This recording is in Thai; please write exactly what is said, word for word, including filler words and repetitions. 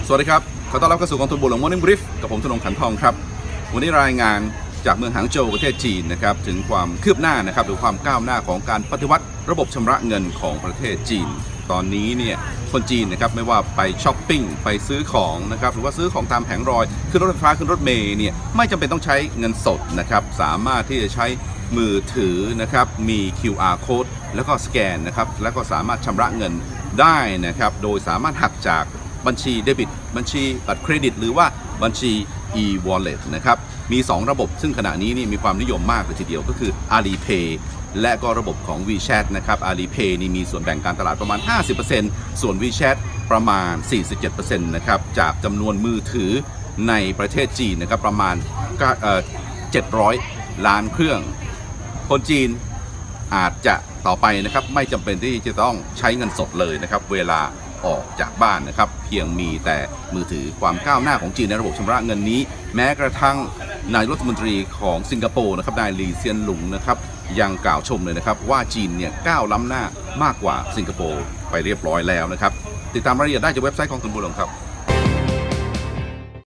สวัสดีครับขอต้อนรับเข้าสู่กองทุนบัวหลวง Morning Brief กับผมธนงขันทองครับวันนี้รายงานจากเมืองหางโจวประเทศจีนนะครับถึงความคืบหน้านะครับหรือความก้าวหน้าของการปฏิวัติระบบชำระเงินของประเทศจีนตอนนี้เนี่ยคนจีนนะครับไม่ว่าไปช้อปปิ้งไปซื้อของนะครับหรือว่าซื้อของตามแผงรอยขึ้นรถไฟฟ้าขึ้นรถเมล์เนี่ยไม่จำเป็นต้องใช้เงินสดนะครับสามารถที่จะใช้มือถือนะครับมี คิว อาร์ Code แล้วก็สแกนนะครับแล้วก็สามารถชำระเงินได้นะครับโดยสามารถหักจากบัญชีเดบิตบัญชีบัตรเครดิตหรือว่าบัญชี e-wallet นะครับมีสองระบบซึ่งขณะนี้นี่มีความนิยมมากเลยทีเดียวก็คือ Alipay และก็ระบบของ WeChat นะครับ Alipay นี่มีส่วนแบ่งการตลาดประมาณ ห้าสิบเปอร์เซ็นต์ ส่วน WeChat ประมาณ สี่สิบเจ็ดเปอร์เซ็นต์ นะครับจากจำนวนมือถือในประเทศจีนนะครับประมาณเจ็ดร้อยล้านเครื่องคนจีนอาจจะต่อไปนะครับไม่จำเป็นที่จะต้องใช้เงินสดเลยนะครับเวลาออกจากบ้านนะครับเพียงมีแต่มือถือความก้าวหน้าของจีนในระบบชำระเงินนี้แม้กระทั่งนายรัฐมนตรีของสิงคโปร์นะครับนายหลีเซียนหลุงนะครับยังกล่าวชมเลยนะครับว่าจีนเนี่ยก้าวล้ำหน้ามากกว่าสิงคโปร์ไปเรียบร้อยแล้วนะครับติดตามรายละเอียดได้จากเว็บไซต์ของกองทุนบัวหลวงครับ